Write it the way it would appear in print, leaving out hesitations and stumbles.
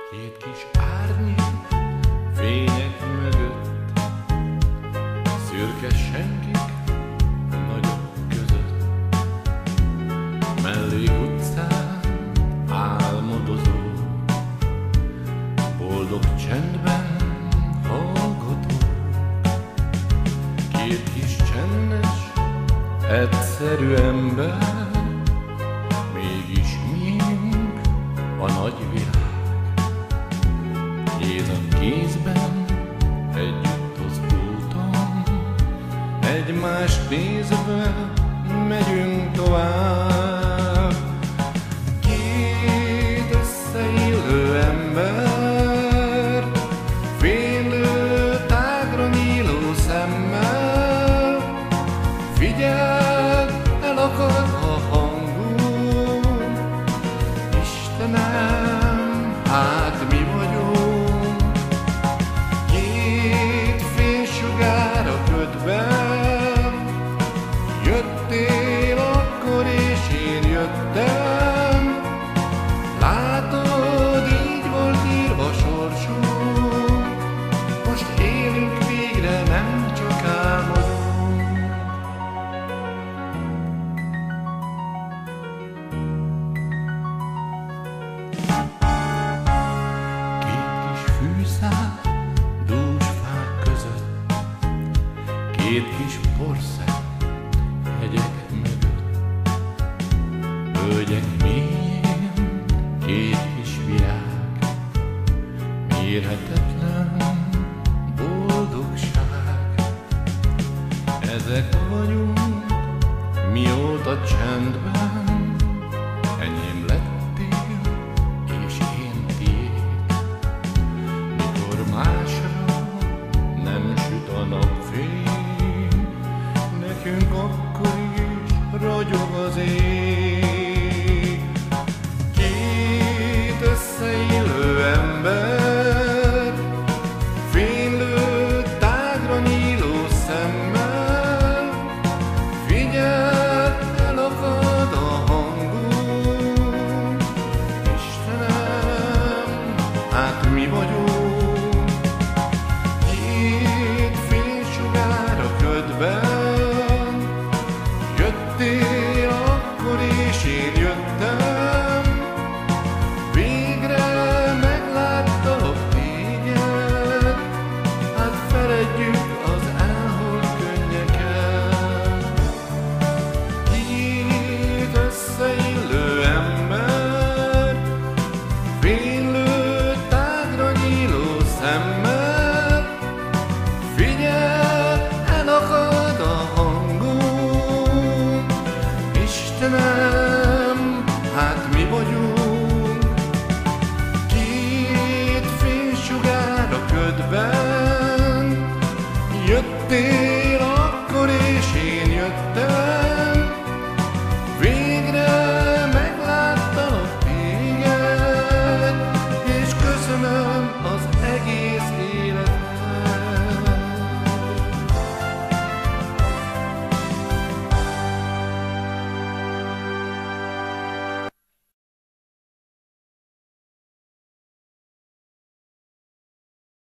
Két kis árnyék fények mögött, szürke senkik nagyok között, mellékutcán álmodozó, boldog csendben hallgató. Két kis csendes, egyszerű ember, mégis miénk a nagy világ. Kéz a kézben, együtt az úton, egymást nézve megyünk tovább. Két összeillő ember, fénylő, tágra nyíló szemmel, figyeld, elakad a hangunk. Istenem, hát mi vagyunk. Jöttél akkor, és én jöttem. Látod, így volt írva sorsunk. Most élünk végre, nem csak álmodunk. Két kis fűszál dús fák között, két kis porszem hegyek mögött, hölgyek mélyén két kis virág, mérhetetlen boldogság. Ezek vagyunk, mióta csendben enyém lettél, és én tiéd. Mikor másra nem süt a napfény, nekünk akkor is ragyog az ég. Két összeillő ember, fénylő, tágra nyíló szemmel, figyeld, elakad a hangunk. Istenem, hát mi vagyunk.